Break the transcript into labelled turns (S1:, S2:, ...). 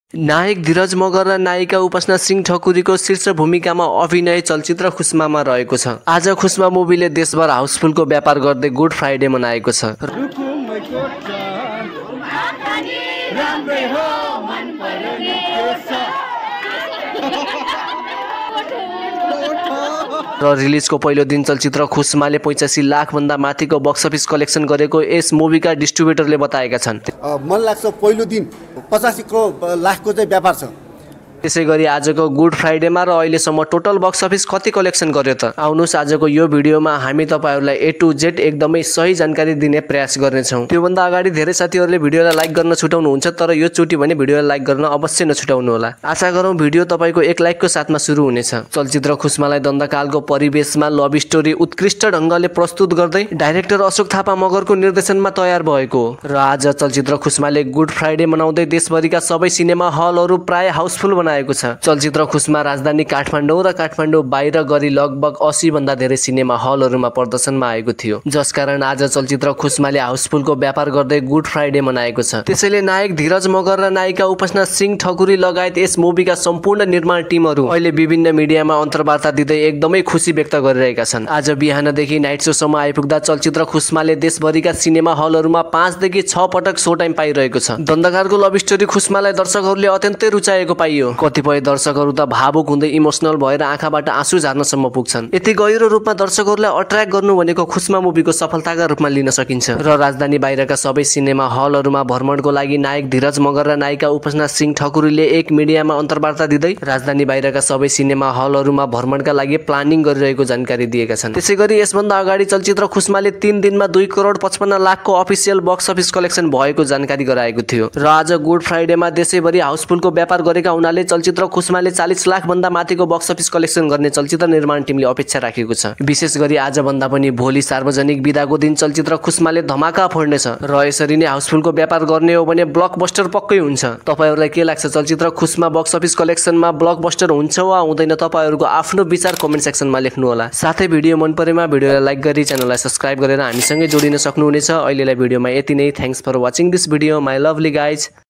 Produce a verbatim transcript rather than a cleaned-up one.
S1: नायक धीरज मगर र नायिका उपासना सिंह ठकुरीको शीर्ष भूमिकामा अभिनय चलचित्र खुस्मामा रहेको छ। आज खुस्मा मुभीले देशभर हाउसफुलको व्यापार गर्दै गुड फ्राइडे मनाएको छ। र रिलिजको पहिलो दिन चलचित्र खुस्माले पैंचासी लाख भन्दा माथिको बक्स अफिस कलेक्सन गरेको यस मुभीका डिस्ट्रिब्युटरले बताएका छन्।
S2: मन लाग्छ पहिलो दिन पचासी करोड लाखको चाहिँ व्यापार छ।
S1: त्यसैगरी आजको गुड फ्राइडेमा र अहिलेसम्म टोटल बक्स अफिस कति कलेक्सन गर्यो त आउनुस् आजको यो भिडियोमा हामी तपाईहरुलाई ए टु जेड एकदमै सही जानकारी दिने प्रयास गर्नेछौँ। त्योभन्दा अगाडि धेरै साथीहरुले भिडियोलाई लाइक गर्न छुटाउनुहुन्छ, तर यो चोटी भने भिडियोलाई लाइक गर्न अवश्य नछुटाउनु होला। आशा गरौँ भिडियो तपाईको एक लाइकको साथमा सुरु हुनेछ। चलचित्र खुस्मालाई दण्डकालको परिवेशमा लभ स्टोरी उत्कृष्ट ढंगले प्रस्तुत गर्दै डाइरेक्टर अशोक थापा मगरको निर्देशनमा तयार भएको र आज चलचित्र खुस्माले गुड फ्राइडे मनाउँदै देशभरिका सबै सिनेमा हलहरु प्राय हाउसफुल बनाएको छ। चलचित्र खुस्मा राजधानी काठमाडौँ र काठमाडौँ बाहिर गरी लगभग अस्सी भन्दा धेरै सिनेमा हलहरुमा प्रदर्शनमा आएको थियो, जसकारण आज चलचित्र खुस्माले हाउसफुलको व्यापार गर्दै गुड फ्राइडे मनाएको छ। त्यसैले नायक धीरज मगर र नायिका उपासना सिंह ठकुरी लगायत यस मुभीका सम्पूर्ण निर्माण टिमहरु अहिले विभिन्न मिडियामा अन्तर्वार्ता दिँदै एकदमै खुशी व्यक्त गरिरहेका छन्। आज बिहानदेखि नाइट शो सम्म आइपुग्दा चलचित्र खुस्माले देशभरिका सिनेमा हलहरुमा पाँच देखि छ पटक शो टाइम पाइरहेको छ। दण्डकारको लभ स्टोरी खुस्मालाई दर्शकहरूले अत्यन्तै रुचाएको पाइयो। कतिपय दर्शकहरू त भावुक हुँदै इमोसनल भएर आँखाबाट आँसु झार्नसम्म पुग्छन्। यति गहिरो रूपमा दर्शकहरूलाई अट्र्याक्ट गर्नु भनेको खुस्मा मुभीको सफलताका रूपमा लिन सकिन्छ। र राजधानी बाहिरका सबै सिनेमा हलहरुमा भ्रमणको लागि नायक धीरज मगर र नायिका उपासना सिंह ठकुरीले एक मिडियामा अन्तर्वार्ता दिँदै राजधानी बाहिरका सबै सिनेमा हलहरुमा भ्रमणका लागि प्लानिङ गरिरहेको जानकारी दिएका छन्। त्यसैगरी यसभन्दा अगाडि चलचित्र खुस्माले तीन दिनमा दुई करोड पचपन्न लाखको अफिसियल बक्स अफिस कलेक्सन भएको जानकारी गराएको थियो र आज गुड फ्राइडेमा देशैभरि हाउसफुलको व्यापार गरेका हुनाले चलचित्र खुस्माले चालीस लाख भन्दा माथिको बक्स अफिस कलेक्सन गर्ने चलचित्र निर्माण टिमले अपेक्षा राखेको छ। विशेष गरी आज भन्दा पनि भोलि सार्वजनिक बिदाको दिन चलचित्र खुस्माले धमाका फोड्नेछ र यसरी नै हाउसफुलको व्यापार गर्ने हो भने ब्लकबस्टर पक्कै हुन्छ। तपाईहरुलाई के लाग्छ, चलचित्र खुस्मा बक्स अफिस कलेक्सनमा ब्लकबस्टर हुन्छ वा हुँदैन? तपाईहरुको आफ्नो विचार कमेन्ट सेक्सनमा लेख्नु होला। साथै भिडियो मन परेमा भिडियोलाई लाइक गरी च्यानललाई सब्स्क्राइब गरेर हामीसँगै जोडिन सक्नुहुनेछ। अहिलेलाई भिडियोमा यति नै। Thanks for watching this video my lovely guys.